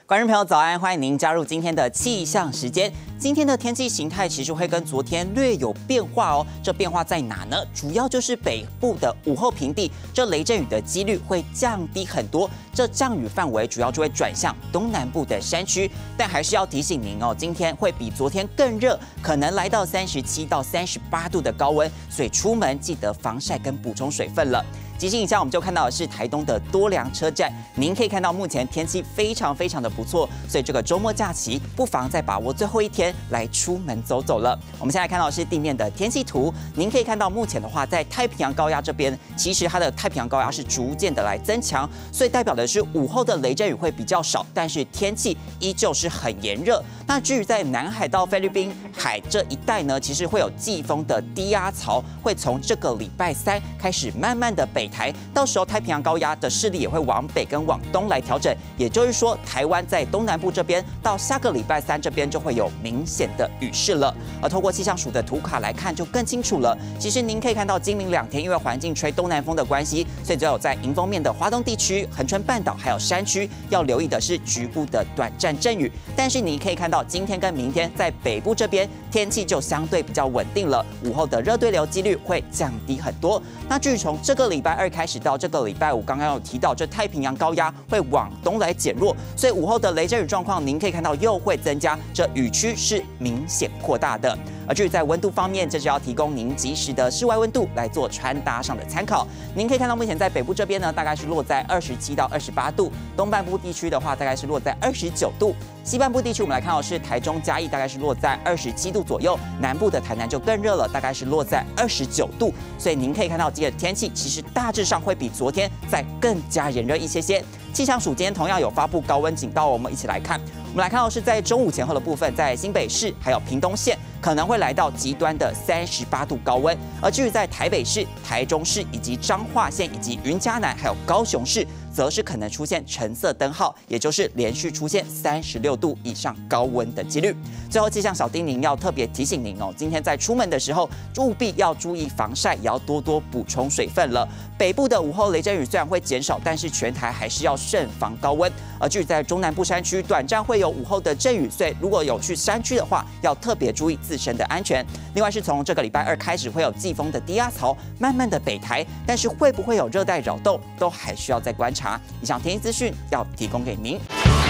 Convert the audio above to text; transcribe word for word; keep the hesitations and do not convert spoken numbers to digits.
观众朋友早安，欢迎您加入今天的气象时间。今天的天气形态其实会跟昨天略有变化哦。这变化在哪呢？主要就是北部的午后平地，这雷阵雨的几率会降低很多。这降雨范围主要就会转向东南部的山区，但还是要提醒您哦，今天会比昨天更热，可能来到三十七到三十八度的高温，所以出门记得防晒跟补充水分了。即兴影像我们就看到的是台东的多良车站，您可以看到目前天气非常非常的不错，所以这个周末假期不妨再把握最后一天来出门走走了。我们现在看到的是地面的天气图，您可以看到目前的话，在太平洋高压这边，其实它的太平洋高压是逐渐的来增强，所以代表的是午后的雷阵雨会比较少，但是天气依旧是很炎热。那至于在南海到菲律宾海这一带呢，其实会有季风的低压槽，会从这个礼拜三开始慢慢的北台，到时候太平洋高压的势力也会往北跟往东来调整，也就是说，台湾在东南部这边到下个礼拜三这边就会有明显的雨势了。而透过气象署的图卡来看，就更清楚了。其实您可以看到，今明两天因为环境吹东南风的关系，所以只有在迎风面的花东地区、恒春半岛还有山区要留意的是局部的短暂阵雨。但是你可以看到，今天跟明天在北部这边天气就相对比较稳定了，午后的热对流几率会降低很多。那至于从这个礼拜二开始到这个礼拜五，刚刚有提到这太平洋高压会往东来减弱，所以午后的雷阵雨状况，您可以看到又会增加，这雨区是明显扩大的。而至于在温度方面，这是要提供您及时的室外温度来做穿搭上的参考。您可以看到，目前在北部这边呢，大概是落在二十七到二十八度；东半部地区的话，大概是落在二十九度；西半部地区我们来看到是台中嘉义，大概是落在二十七度左右；南部的台南就更热了，大概是落在二十九度。所以您可以看到，今天的天气其实大致上会比昨天再更加炎热一些些。气象署今天同样有发布高温警报，我们一起来看。我们来看到是在中午前后的部分，在新北市还有屏东县可能会来到极端的三十八度高温，而至于在台北市、台中市以及彰化县以及云嘉南还有高雄市，则是可能出现橙色灯号，也就是连续出现三十六度以上高温的几率。最后气象小叮咛要特别提醒您哦，今天在出门的时候务必要注意防晒，也要多多补充水分了。北部的午后雷阵雨虽然会减少，但是全台还是要慎防高温。而至于在中南部山区，短暂会有午后的阵雨，所以如果有去山区的话，要特别注意自身的安全。另外是从这个礼拜二开始会有季风的低压槽慢慢的北台，但是会不会有热带扰动，都还需要再观察。以上天气资讯要提供给您。